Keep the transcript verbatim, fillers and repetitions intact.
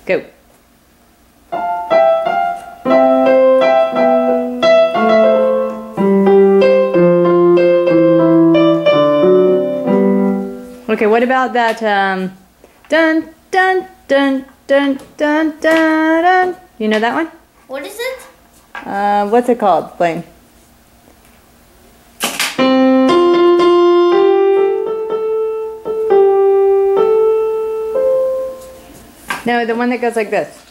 Go. Okay, what about that, um, dun, dun, dun, dun, dun, dun, dun. You know that one? What is it? Uh, what's it called, Blaine? No, the one that goes like this.